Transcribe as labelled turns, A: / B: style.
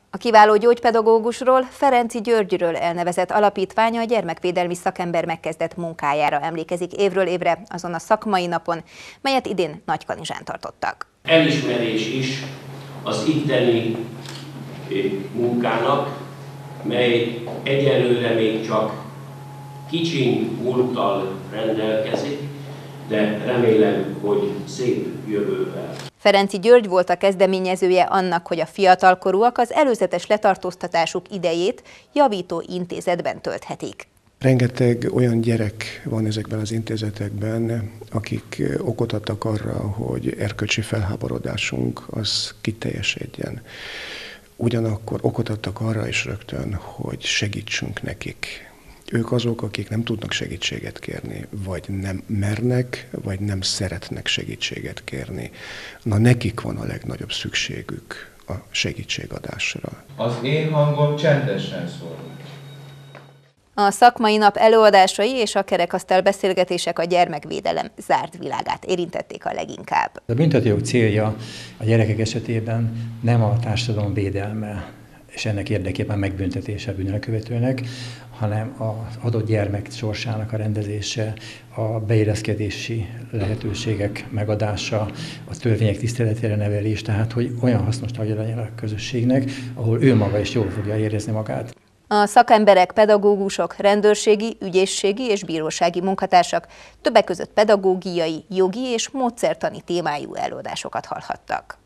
A: A kiváló gyógypedagógusról, Ferenczy Györgyről elnevezett alapítványa a gyermekvédelmi szakember megkezdett munkájára emlékezik évről évre azon a szakmai napon, melyet idén Nagykanizsán tartottak.
B: Elismerés is az itteni munkának, mely egyelőre még csak kicsi múlttal rendelkezik, de remélem, hogy szép jövővel.
A: Ferenczy György volt a kezdeményezője annak, hogy a fiatalkorúak az előzetes letartóztatásuk idejét javító intézetben tölthetik.
C: Rengeteg olyan gyerek van ezekben az intézetekben, akik okot adtak arra, hogy erkölcsi felháborodásunk az kiteljesedjen. Ugyanakkor okot adtak arra is rögtön, hogy segítsünk nekik. Ők azok, akik nem tudnak segítséget kérni, vagy nem mernek, vagy nem szeretnek segítséget kérni. Na, nekik van a legnagyobb szükségük a segítségadásra.
D: Az én hangom csendesen szól.
A: A szakmai nap előadásai és a kerekasztal beszélgetések a gyermekvédelem zárt világát érintették a leginkább.
E: A büntetőjog célja a gyerekek esetében nem a társadalom védelme és ennek érdekében megbüntetése a bűnelkövetőnek, hanem az adott gyermek sorsának a rendezése, a beilleszkedési lehetőségek megadása, a törvények tiszteletére nevelés, tehát hogy olyan hasznos tagja legyen a közösségnek, ahol ő maga is jól fogja érezni magát.
A: A szakemberek, pedagógusok, rendőrségi, ügyészségi és bírósági munkatársak többek között pedagógiai, jogi és módszertani témájú előadásokat hallhattak.